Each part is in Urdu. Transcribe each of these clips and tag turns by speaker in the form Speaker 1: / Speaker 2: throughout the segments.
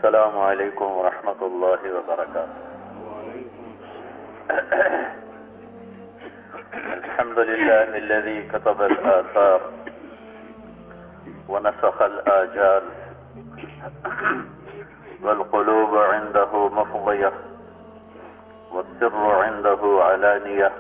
Speaker 1: السلام علیکم ورحمۃ اللہ وبرکاتہ۔ الحمد لله الذي كتب الآثار ونسخ الآجال والقلوب عنده مفضية والسر عنده علانية،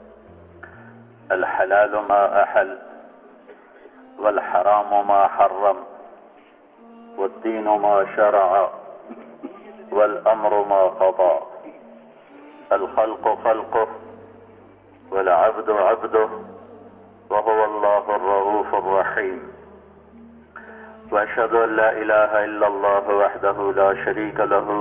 Speaker 1: الحلال ما أحل والحرام ما حرم والدين ما شرع والأمر ما قضى، الخلق خلقه والعبد عبده وهو الله الرؤوف الرحيم، وأشهد أن لا إله إلا الله وحده لا شريك له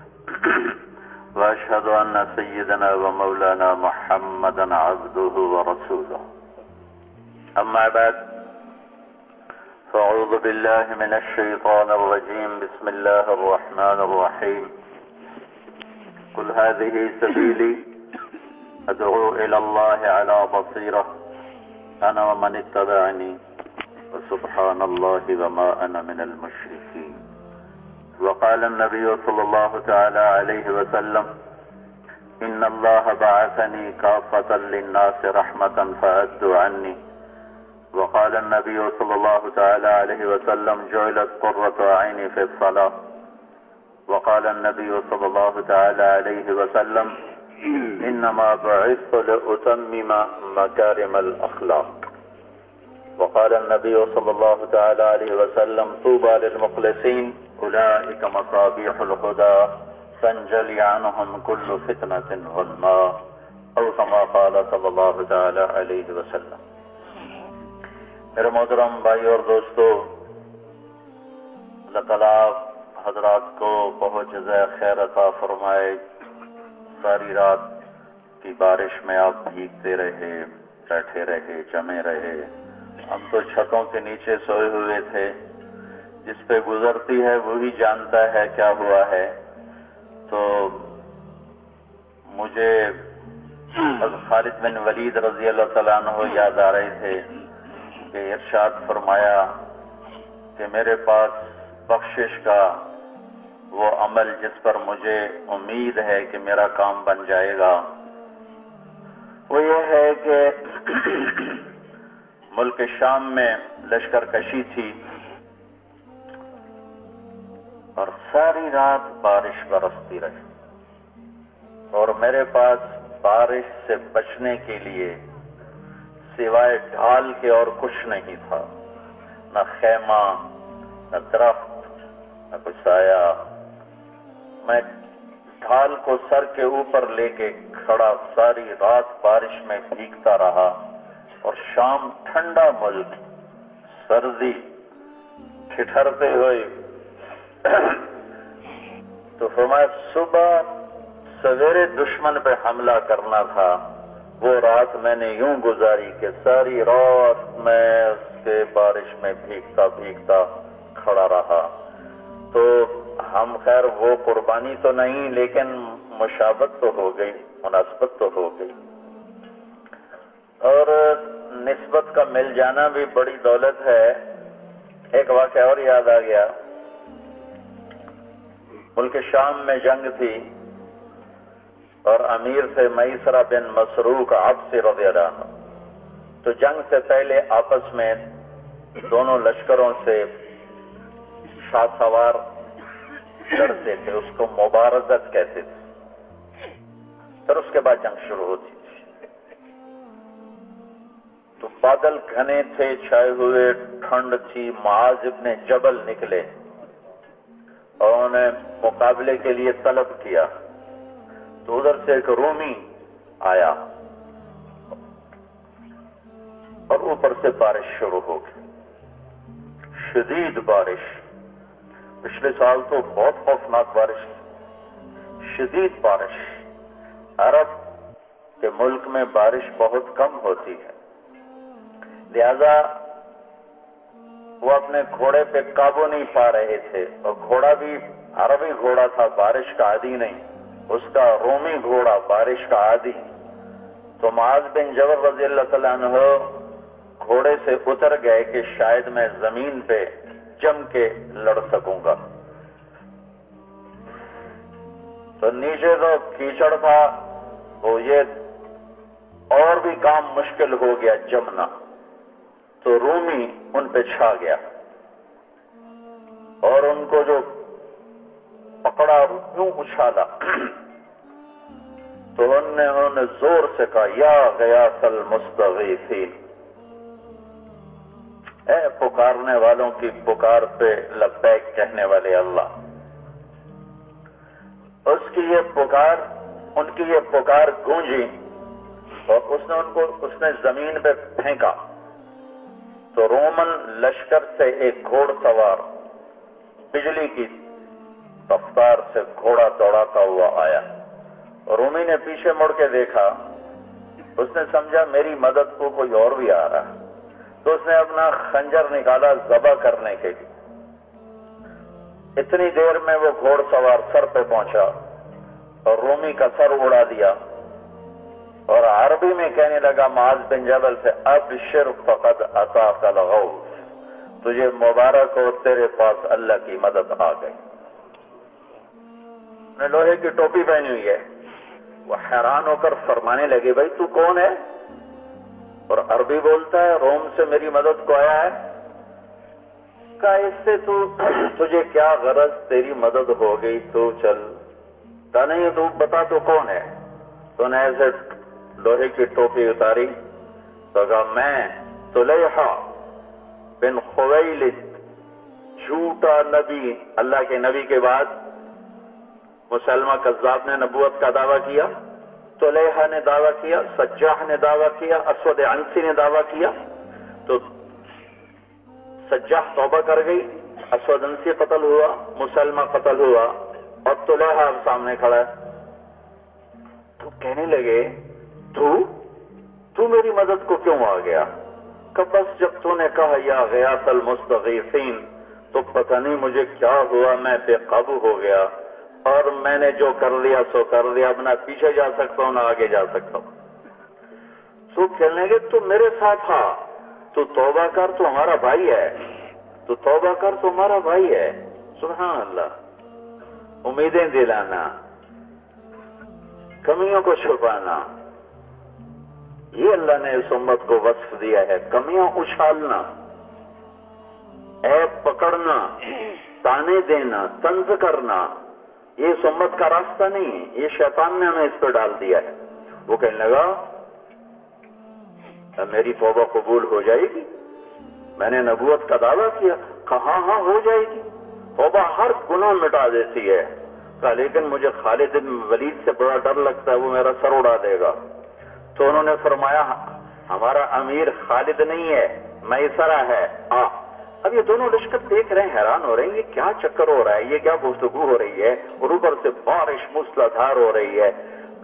Speaker 1: وأشهد أن سيدنا ومولانا محمدا عبده ورسوله، أما بعد فأعوذ بالله من الشيطان الرجيم، بسم الله الرحمن الرحيم، قل هذه سبيلي أدعو إلى الله على بصيرة أنا ومن اتبعني وسبحان الله وما أنا من المشركين، وقال النبي صلى الله تعالى عليه وسلم إن الله بعثني كافة للناس رحمة فأدوا عني، وقال النبي صلى الله تعالى عليه وسلم جعلت قرة عيني في الصلاة، وقال النبي صلى الله تعالى عليه وسلم إنما بعثت لأتمم مكارم الأخلاق، وقال النبي صلى الله تعالى عليه وسلم طوبى للمخلصين أولئك مصابيح الهدى تنجلي عنهم كل فتنة ظلماء، أو كما قال صلى الله تعالى عليه وسلم۔ میرے محترم بھائی اور دوستو، اللہ تعالیٰ حضرات کو بہت جزائے خیر عطا فرمائے۔ ساری رات کی بارش میں آپ بھیگتے رہے، بیٹھے رہے، جمے رہے، ہم تو چھتوں کے نیچے سوئے ہوئے تھے، جس پہ گزرتی ہے وہی جانتا ہے کیا ہوا ہے۔ تو مجھے خالد بن ولید رضی اللہ تعالیٰ عنہ یاد آ رہے تھے کہ ارشاد فرمایا کہ میرے پاس بخشش کا وہ عمل جس پر مجھے امید ہے کہ میرا کام بن جائے گا، وہ یہ ہے کہ ملک شام میں لشکر کشی تھی اور ساری رات بارش برستی رہی، اور میرے پاس بارش سے بچنے کے لیے سوائے ڈھال کے اور کچھ نہیں تھا، نہ خیمہ، نہ درخت، نہ کوئی سایہ۔ میں ڈھال کو سر کے اوپر لے کے کھڑا ساری رات بارش میں بھیگتا رہا، اور شام ٹھنڈا ملک، سردی، ٹھٹھرتے ہوئے تو فرمایا صبح سویرے دشمن پہ حملہ کرنا تھا۔ وہ رات میں نے یوں گزاری کہ ساری رات میں اس کے بارش میں بھیگتا بھیگتا کھڑا رہا۔ تو ہم خیر وہ قربانی تو نہیں، لیکن مشابہت تو ہو گئی، مناسبت تو ہو گئی، اور نسبت کا مل جانا بھی بڑی دولت ہے۔ ایک واقعہ اور یاد آ گیا، ملک شام میں جنگ تھی اور امیر تھے میسرہ بن مسروق عبسی رضی اللہ عنہ۔ تو جنگ سے پہلے آپس میں دونوں لشکروں سے شاہ سوار لڑتے تھے، اس کو مبارزت کہتے تھے، پھر اس کے بعد جنگ شروع ہوتی تھی۔ تو بادل گھنے تھے، چھائے ہوئے، ٹھنڈ تھی، معاذ ابن جبل نکلے اور انہیں مقابلے کے لیے طلب کیا، تو ادھر سے ایک رومی آیا اور اوپر سے بارش شروع ہو گئی، شدید بارش۔ پچھلے سال تو بہت خوفناک بارش تھی، شدید بارش۔ عرب کے ملک میں بارش بہت کم ہوتی ہے، لہذا وہ اپنے گھوڑے پہ قابو نہیں پا رہے تھے، اور گھوڑا بھی عربی گھوڑا تھا، بارش کا عادی نہیں، اس کا رومی گھوڑا بارش کا عادی۔ تو معاذ بن جبل رضی اللہ تعالیٰ عنہ گھوڑے سے اتر گئے کہ شاید میں زمین پہ جم کے لڑ سکوں گا، تو نیچے تو کیچڑ تھا، تو یہ اور بھی کام مشکل ہو گیا جمنا، تو رومی ان پہ چھا گیا اور ان کو جو پکڑا یوں اچھالا، تو انہوں نے زور سے کہا یا غیاث المستغیثین، اے پکارنے والوں کی پکار پہ لبیک کہنے والے اللہ. اس کی یہ پکار گونجی اور اس نے زمین پہ پھینکا، تو رومن لشکر سے ایک گھوڑ سوار بجلی کی رفتار سے گھوڑا دوڑاتا ہوا آیا. رومی نے پیچھے مڑ کے دیکھا، اس نے سمجھا میری مدد کو کوئی اور بھی آ رہا، تو اس نے اپنا خنجر نکالا ذبح کرنے کے لیے. اتنی دیر میں وہ گھوڑ سوار سر پہ پہنچا اور رومی کا سر اڑا دیا اور عربی میں کہنے لگا معاذ بن جبل سے، ابشر فقد اتاک الغوث، تجھے مبارک ہو، تیرے پاس اللہ کی مدد آ گئی. نے لوہے کی ٹوپی پہنی ہوئی ہے. وہ حیران ہو کر فرمانے لگے بھائی تو کون ہے؟ اور عربی بولتا ہے، روم سے میری مدد کو آیا ہے. کہا اس سے تجھے کیا غرض، تیری مدد ہو گئی تو چل. کہا نہیں تو بتا تو کون ہے. تو نے ایسے لوہے کی ٹوپی اتاری تو کہا میں طلیحہ بن خویلد، جھوٹا نبی، اللہ کے نبی کے بعد مسلمہ کذاب نے نبوت کا دعویٰ کیا، طلیحہ نے دعویٰ کیا، سجاح نے دعویٰ کیا، اسود عنسی نے دعویٰ کیا. تو سجاح توبہ کر گئی، اسود عنسی قتل ہوا، مسلمہ قتل ہوا اور طلیحہ اب سامنے کھڑا ہے. تو کہنے لگے تو میری مدد کو کیوں آ گیا؟ کہ بس جب تو نے کہا یا غیاث المستغیثین تو پتہ نہیں مجھے کیا ہوا، میں بے قابو ہو گیا اور میں نے جو کر لیا سو کر لیا، اب نہ پیچھے جا سکتا ہوں نہ آگے جا سکتا ہوں. سو کہنے لگے تو میرے ساتھ آ، تو توبہ کر، تو ہمارا بھائی ہے، تو توبہ کر، تو ہمارا بھائی ہے. سبحان اللہ. امیدیں دلانا، کمیوں کو چھپانا، یہ اللہ نے اس امت کو وصف دیا ہے. کمیاں اچھالنا، عیب پکڑنا، تانے دینا، طنز کرنا، یہ اس امت کا راستہ نہیں ہے. یہ شیطان نے ہمیں اس پہ ڈال دیا ہے. وہ کہنے لگا میری توبہ قبول ہو جائے گی، میں نے نبوت کا دعویٰ کیا. کہا ہاں ہو جائے گی، توبہ ہر گناہ مٹا دیتی ہے. کہا لیکن مجھے خالد بن ولید سے بڑا ڈر لگتا ہے، وہ میرا سر اڑا دے گا. تو انہوں نے فرمایا ہمارا امیر خالد نہیں ہے، میسرہ ہے. اب یہ دونوں لشکر دیکھ رہے ہیں، حیران ہو رہے ہیں یہ کیا چکر ہو رہا ہے، یہ کیا گفتگو ہو رہی ہے، اور اوپر سے بارش موسلادھار ہو رہی ہے.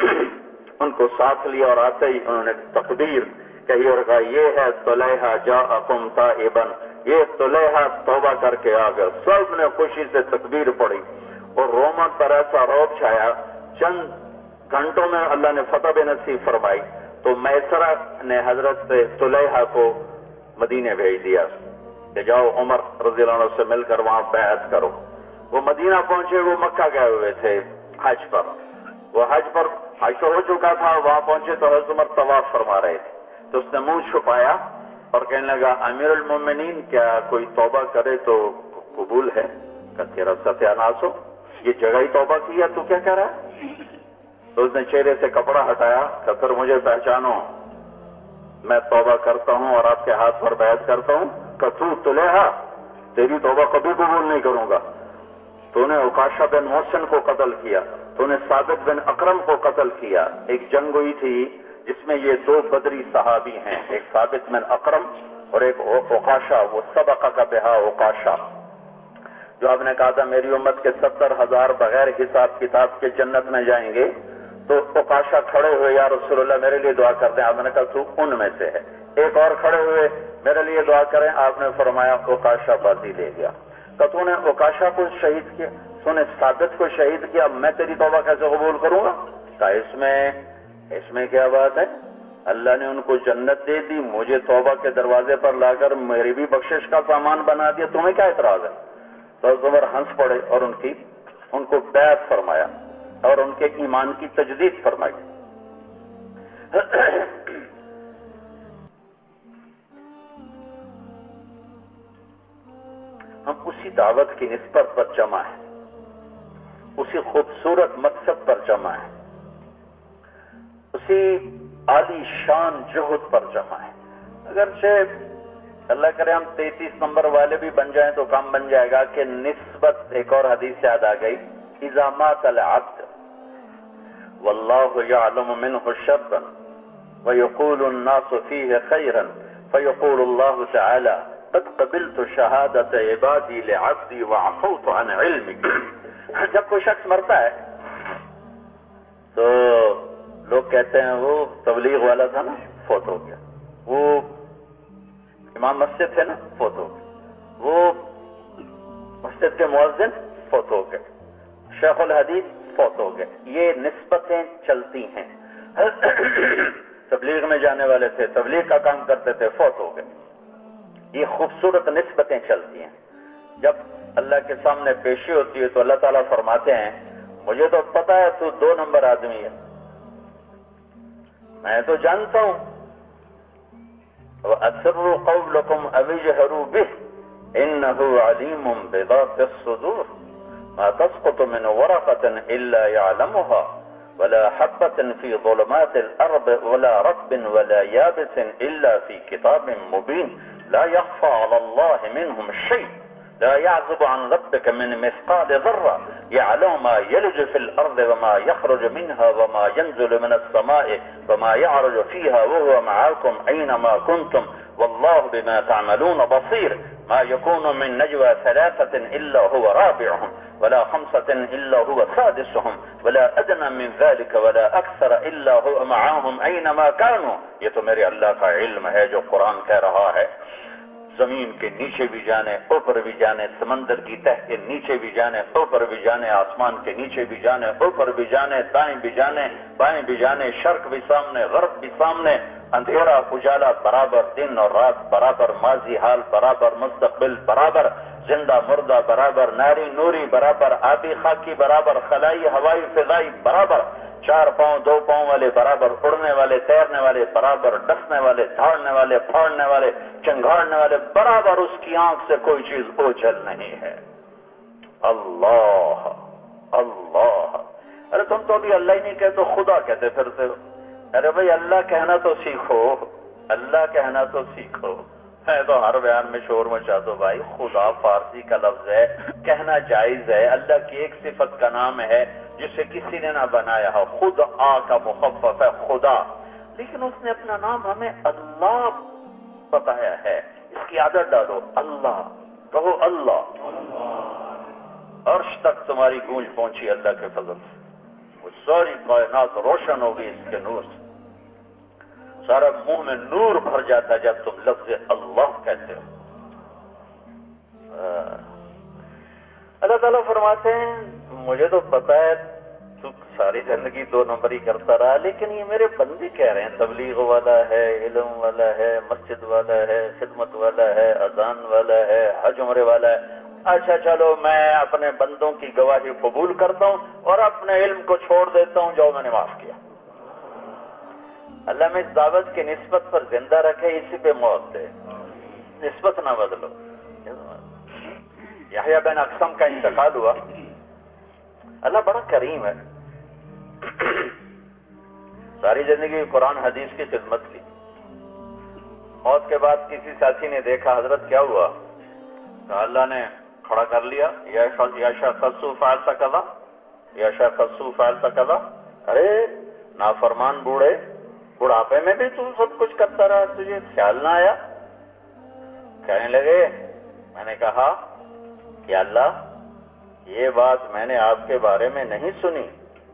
Speaker 1: ان کو ساتھ لیا اور آتے ہی انہوں نے تکبیر کہی اور کہا یہ ہے طلیحہ جاءکم تائبا، یہ طلیحہ توبہ کر کے آ گیا. سب نے خوشی سے تکبیر پڑھی اور روما پر ایسا رعب چھایا. چند گھنٹوں میں اللہ نے فتح بے نصیب فرمائی. تو میسرہ نے حضرت طلیحہ کو مدینے بھیج دیا کہ جاؤ عمر رضی اللہ عنہ سے مل کر وہاں بیعت کرو. وہ مدینہ پہنچے، وہ مکہ گئے ہوئے تھے حج پر. وہ حج تو ہو چکا تھا، وہاں پہنچے تو حضرت عمر طواف فرما رہے تھے. تو اس نے منہ چھپایا اور کہنے لگا امیر المومنین کیا کوئی توبہ کرے تو قبول ہے؟ کہ تیرا ستیہ ناس ہو، یہ جگہ ہی توبہ کیا، تو کیا کہہ رہا ہے؟ تو اس نے چہرے سے کپڑا ہٹایا کہ پھر مجھے پہچانو، میں توبہ کرتا ہوں اور آپ کے ہاتھ پر بیعت کرتا ہوں کہ تو طلیحہ تیری توبہ کبھی قبول نہیں کروں گا. تو نے عکاشہ بن محسن کو قتل کیا، تو نے ثابت بن اکرم کو قتل کیا. ایک جنگ ہوئی تھی جس میں یہ دو بدری صحابی ہیں، ایک ثابت بن اکرم اور ایک عکاشہ. وہ سبق کا بہا عکاشہ، جو آپ نے کہا تھا میری امت کے 70,000 بغیر حساب کتاب کے جنت میں جائیں گے. تو عکاشہ کھڑے ہوئے یا رسول اللہ میرے لیے دعا کر دیں. آپ نے کہا تو ان میں سے ہے. ایک اور کھڑے ہوئے میرے لیے دعا کریں. آپ نے فرمایا عکاشہ بازی لے گیا. کہ تو نے عکاشہ کو شہید کیا، تو نے ثابت کو شہید کیا، میں تیری توبہ کیسے قبول کروں گا؟ کہ اس میں کیا بات ہے؟ اللہ نے ان کو جنت دے دی، مجھے توبہ کے دروازے پر لا کر میری بھی بخشش کا سامان بنا دیا، تمہیں کیا اعتراض ہے؟ تو عمر ہنس پڑے اور ان کو بیعت فرمایا. اور ان کے ایمان کی تجدید فرمائی۔ ہم اسی دعوت کی نسبت پر جمع ہیں، اسی خوبصورت مقصد پر جمع ہیں، اسی عالی شان جہد پر جمع ہیں۔ اگرچہ اللہ کرے ہم 33 نمبر والے بھی بن جائیں تو کام بن جائے گا کہ نسبت، ایک اور حدیث یاد آ گئی، اذا مات العبد واللہ یعلم منہ شرا ویقول الناس فیہ خیرا فیقول اللہ تعالی قد قبلت شہادت عبادی لعبدی وعفوت عن علمی۔ جب کوئی شخص مرتا ہے تو لوگ کہتے ہیں وہ تبلیغ والا تھا نا، فوت ہو گیا، وہ امام مسجد تھے نا، فوت ہو گئے، وہ مسجد کے مؤذن فوت ہو گئے، شیخ الحدیث فوت ہو گئے۔ یہ نسبتیں چلتی ہیں۔ تبلیغ میں جانے والے تھے، تبلیغ کا کام کرتے تھے، فوت ہو گئے۔ یہ خوبصورت نسبتیں چلتی ہیں۔ جب اللہ کے سامنے پیشی ہوتی ہے تو اللہ تعالیٰ فرماتے ہیں مجھے تو پتا ہے تو 2 نمبر آدمی ہے، میں تو جانتا ہوں۔ وَأَسِرُّوا قَوْلَكُمْ أَوِ اجْهَرُوا بِهِ إِنَّهُ عَلِيمٌ بِذَاتِ الصُّدُورِ مَا تَسْقُطُ مِنْ وَرَقَةٍ إِلَّا يَعْلَمُهَا وَلَا حَبَّةٍ فِي ظُلُمَاتِ الْأَرْضِ وَلَا رَطْبٍ وَلَا يَابِسٍ إِلَّا فِي كِتَابٍ مُبِينٍ لَا يَخْفَى عَلَى اللَّهِ مِنْهُمْ شَيْءٌ لا يعزب عن ربك من مثقال ذرة يعلم ما يلج في الأرض وما يخرج منها وما ينزل من السماء وما يعرج فيها وهو معاكم أينما كنتم والله بما تعملون بصير ما يكون من نجوى 3 إلا هو رابعهم ولا 5 إلا هو سادسهم ولا أدنى من ذلك ولا أكثر إلا هو معاهم أينما كانوا۔ یہ تو میرے اللہ کا علم ہے جو قرآن کہہ رہا ہے۔ زمین کے نیچے بھی جانے، اوپر بھی جانے، سمندر کی تہ کے نیچے بھی جانے، اوپر بھی جانے، آسمان کے نیچے بھی جانے، اوپر بھی جانے، دائیں بھی جانے، بائیں بھی جانے، شرق بھی سامنے، غرب بھی سامنے، اندھیرا اجالا برابر، دن اور رات برابر، ماضی حال برابر، مستقبل برابر، زندہ مردہ برابر، ناری نوری برابر، آبی خاکی برابر، خلائی ہوائی فضائی برابر، 4 پاؤں 2 پاؤں والے برابر، اڑنے والے تیرنے والے برابر، ڈسنے والے دھاڑنے والے پھاڑنے والے چنگھاڑنے والے برابر، اس کی آنکھ سے کوئی چیز اوجھل نہیں ہے۔ اللہ اللہ، ارے تم تو ابھی اللہ ہی نہیں کہتے، خدا کہتے پھرتے ہو۔ ارے بھائی اللہ کہنا تو سیکھو، اللہ کہنا تو سیکھو۔ میں تو ہر بیان میں شور مچا دو بھائی، خدا فارسی کا لفظ ہے، کہنا جائز ہے، اللہ کی ایک صفت کا نام ہے جسے کسی نے نہ بنایا ہو، خود آ کا مخفف ہے خدا، لیکن اس نے اپنا نام ہمیں اللہ بتایا ہے۔ اس کی عادت ڈالو، اللہ کہو، اللہ۔ عرش تک تمہاری گونج پہنچی اللہ کے فضل سے، وہ ساری کائنات روشن ہوگی اس کے نور سے، سارا منہ میں نور بھر جاتا جب تم لفظ اللہ کہتے ہو۔ اللہ تعالیٰ فرماتے ہیں مجھے تو پتا ہے تو ساری زندگی 2 نمبر ہی کرتا رہا، لیکن یہ میرے بندے کہہ رہے ہیں تبلیغ والا ہے، علم والا ہے، مسجد والا ہے، خدمت والا ہے، اذان والا ہے، حج عمرے والا ہے۔ اچھا چلو میں اپنے بندوں کی گواہی قبول کرتا ہوں اور اپنے علم کو چھوڑ دیتا ہوں، جو میں نے معاف کیا۔ اللہ میں اس دعوت کی نسبت پر زندہ رکھے، اسی پہ موت دے، نسبت نہ بدلو۔ یحییٰ بن اقسم کا انتقال ہوا، اللہ بڑا کریم ہے، ساری زندگی قرآن حدیث کی خدمت کی۔ موت کے بعد کسی ساتھی نے دیکھا حضرت کیا ہوا، تو اللہ نے کھڑا کر لیا، یا شخص فعلت کذا، یا شخص فعلت کذا۔ ارے نافرمان بوڑھے، بڑھاپے میں بھی تو سب کچھ کرتا رہا، تجھے خیال نہ آیا؟ کہنے لگے، میں نے کہا کہ اللہ یہ بات میں نے آپ کے بارے میں نہیں سنی۔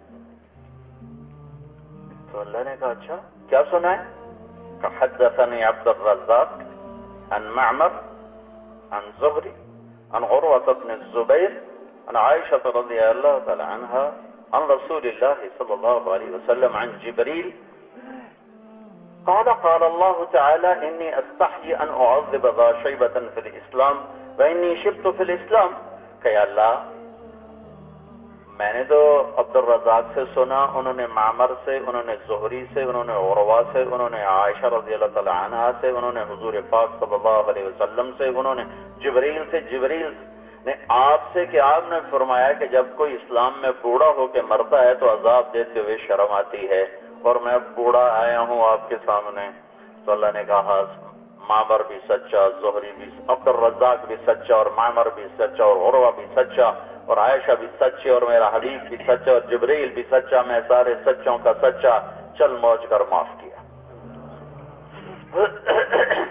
Speaker 1: تو اللہ نے کہا اچھا کیا سنا ہے؟ حدثني عبد الرزاق عن معمر عن زهري عن عروة بن الزبير عن عائشة رضي الله تعالى عنها عن رسول الله صلى الله عليه وسلم عن جبريل قال قال الله تعالى إني أستحي أن أعذب ذا شيبة في الإسلام وإني شبت في الإسلام، کہ اللہ میں نے تو عبد الرزاق سے سنا، انہوں نے معمر سے، انہوں نے زہری سے، انہوں نے عروہ سے، انہوں نے عائشہ رضی اللہ تعالی عنہا سے، انہوں نے حضور پاک صلی اللہ علیہ وسلم سے، انہوں نے جبریل سے، جبریل نے آپ سے کہ آپ نے فرمایا کہ جب کوئی اسلام میں بوڑھا ہو کے مرتا ہے تو عذاب دیتے ہوئے شرم آتی ہے، اور میں بوڑھا آیا ہوں آپ کے سامنے۔ تو اللہ نے کہا معمر بھی سچا، زہری بھی، عبد الرزاق بھی سچا، اور معمر بھی سچا، اور عروہ بھی سچا، اور عائشہ بھی سچی، اور میرا حبیب بھی سچا، اور جبریل بھی سچا، میں سارے سچوں کا سچا، چل موج کر معاف کیا۔